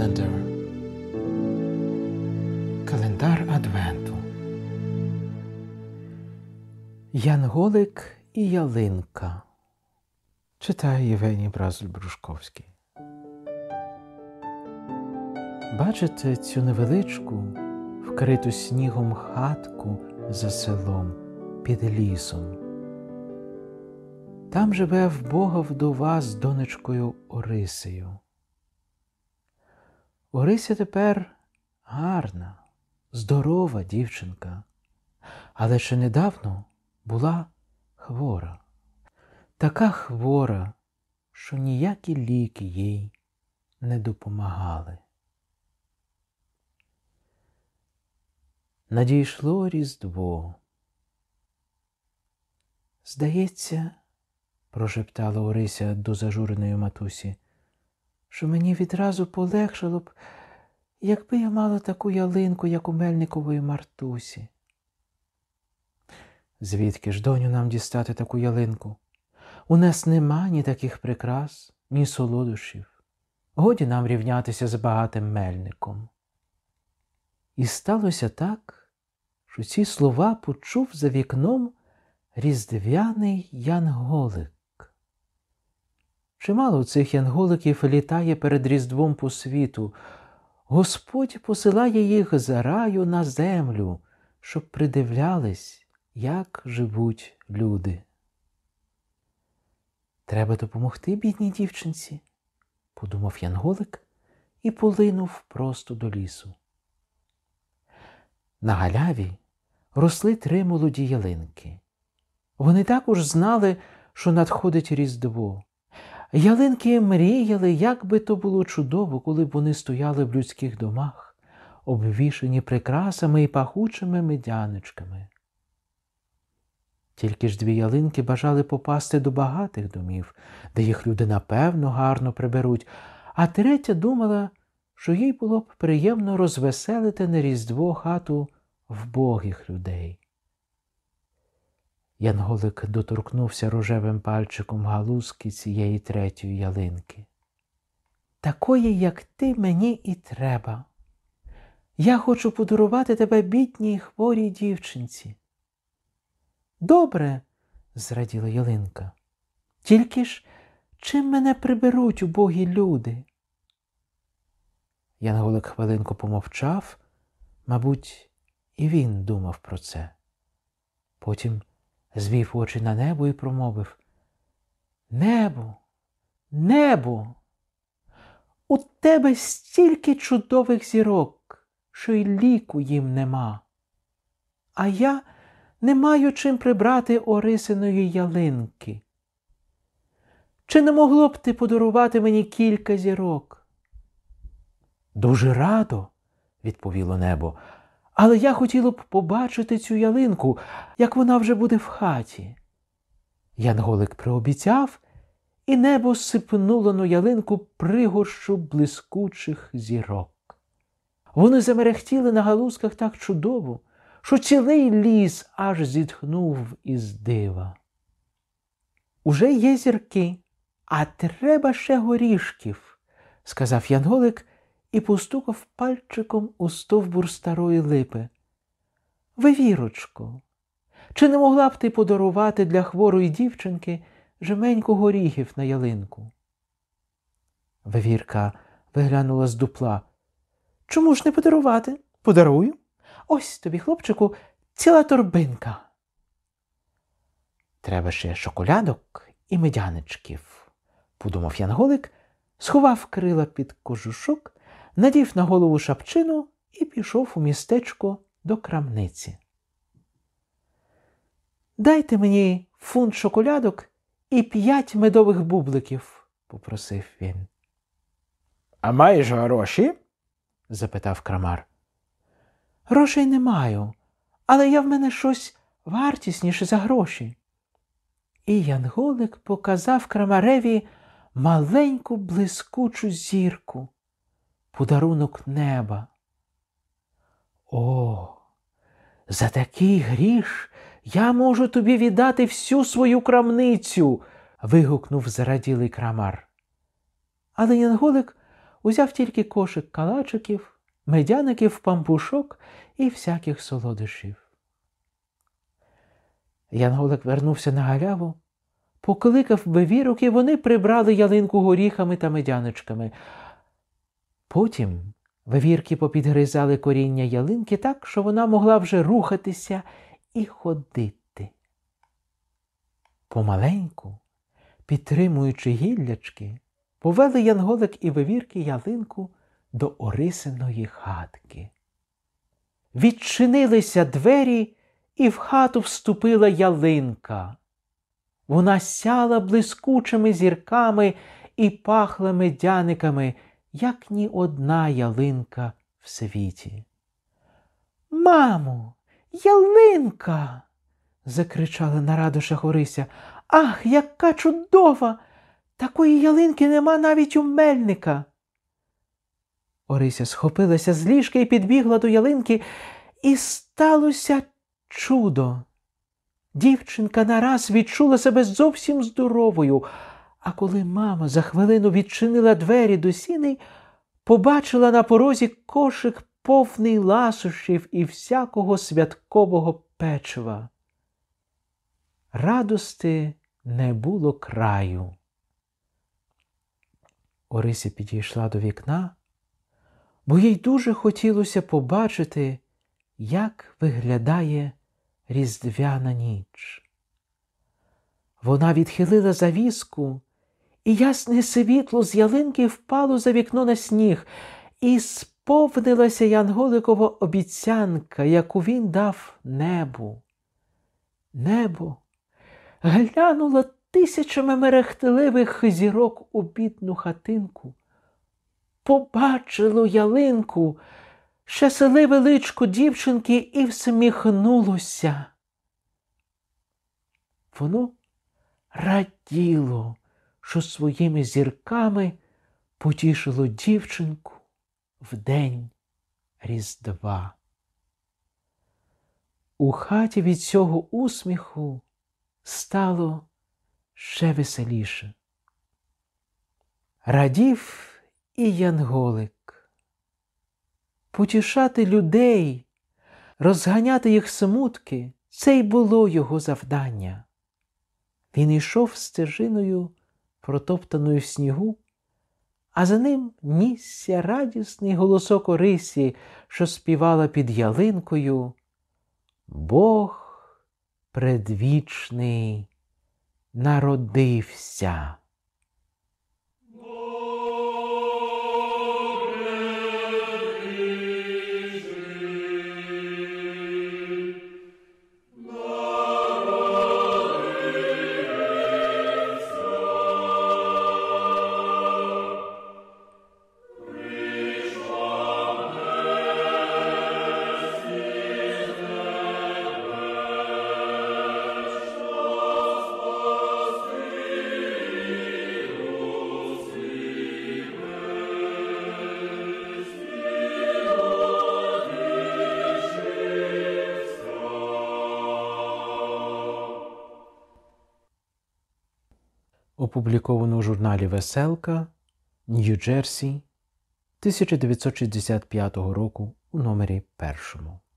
Calendar. Календар Адвенту. Янголик і ялинка. Читає Євгеній Бразуль-Брушковський. Бачите цю невеличку, вкриту снігом хатку за селом, під лісом? Там живе вбога вдова з донечкою Орисею. Орися тепер гарна, здорова дівчинка, але ще недавно була хвора. Така хвора, що ніякі ліки їй не допомагали. Надійшло Різдво. «Здається, – прошептала Орися до зажуреної матусі, – що мені відразу полегшало б, якби я мала таку ялинку, як у Мельникової Мартусі». «Звідки ж, доню, нам дістати таку ялинку? У нас нема ні таких прикрас, ні солодощів. Годі нам рівнятися з багатим Мельником». І сталося так, що ці слова почув за вікном різдвяний янголик. Чимало цих янголиків літає перед Різдвом по світу. Господь посилає їх з раю на землю, щоб придивлялись, як живуть люди. «Треба допомогти бідній дівчинці», – подумав янголик і полинув просто до лісу. На галяві росли 3 молоді ялинки. Вони також знали, що надходить Різдво. Ялинки мріяли, як би то було чудово, коли б вони стояли в людських домах, обвішані прикрасами і пахучими медяничками. Тільки ж 2 ялинки бажали попасти до багатих домів, де їх люди напевно гарно приберуть, а 3 думала, що їй було б приємно розвеселити на Різдво хату вбогих людей. Янголик доторкнувся рожевим пальчиком галузки цієї 3-ї ялинки. «Такої, як ти, мені і треба. Я хочу подарувати тебе бідній хворій дівчинці». «Добре», – зраділа ялинка. «Тільки ж чим мене приберуть убогі люди?» Янголик хвилинку помовчав, мабуть, і він думав про це. Потім звів очі на небо і промовив: «Небо, небо, у тебе стільки чудових зірок, що й ліку їм нема. А я не маю чим прибрати Орисиної ялинки. Чи не могло б ти подарувати мені кілька зірок?» «Дуже радо», – відповіло небо, «але я хотіло б побачити цю ялинку, як вона вже буде в хаті». Янголик приобіцяв, і небо сипнуло на ялинку пригорщу блискучих зірок. Вони замерехтіли на галузках так чудово, що цілий ліс аж зітхнув із дива. «Уже є зірки, а треба ще горішків», – сказав янголик і постукав пальчиком у стовбур старої липи. «Вивірочко, чи не могла б ти подарувати для хворої дівчинки жменьку горіхів на ялинку?» Вивірка виглянула з дупла. «Чому ж не подарувати? Подарую. Ось тобі, хлопчику, ціла торбинка». «Треба ще шоколядок і медяничків», – подумав янголик, сховав крила під кожушок, надів на голову шапчину і пішов у містечко до крамниці. «Дайте мені фунт шоколядок і 5 медових бубликів», – попросив він. «А маєш гроші?» – запитав крамар. «Грошей не маю, але я в мене щось вартісніше за гроші». І янголик показав крамареві маленьку блискучу зірку, подарунок неба. «О, за такий гріш я можу тобі віддати всю свою крамницю!» – вигукнув зраділий крамар. Але янголик узяв тільки кошик калачиків, медяників, пампушок і всяких солодощів. Янголик вернувся на галяву, покликав вивірок, і вони прибрали ялинку горіхами та медяничками. Потім вивірки попідгризали коріння ялинки так, що вона могла вже рухатися і ходити. Помаленьку, підтримуючи гіллячки, повели янголик і вивірки ялинку до Орисиної хатки. Відчинилися двері, і в хату вступила ялинка. Вона сяла блискучими зірками і пахла медяниками, як ні одна ялинка в світі. «Мамо, ялинка!» – закричала на радощах Орися. «Ах, яка чудова! Такої ялинки нема навіть у Мельника!» Орися схопилася з ліжка і підбігла до ялинки, і сталося чудо. Дівчинка нараз відчула себе зовсім здоровою, а коли мама за хвилину відчинила двері до сіней, побачила на порозі кошик повний ласощів і всякого святкового печива. Радости не було краю. Орися підійшла до вікна, бо їй дуже хотілося побачити, як виглядає різдвяна ніч. Вона відхилила завіску, і ясне світло з ялинки впало за вікно на сніг, і сповнилася Янголикова обіцянка, яку він дав небу. Небо глянуло тисячами мерехтливих зірок у бідну хатинку, побачило ялинку, щасливе личко дівчинки і всміхнулося. Воно раділо, що своїми зірками потішило дівчинку в день Різдва. У хаті від цього усміху стало ще веселіше. Радів і янголик. Потішати людей, розганяти їх смутки – це й було його завдання. Він йшов стежиною, протоптаною в снігу, а за ним нісся радісний голосок Орисі, що співала під ялинкою: «Бог предвічний народився». Опубліковано у журналі «Веселка», Нью-Джерсі, 1965 року у номері 1.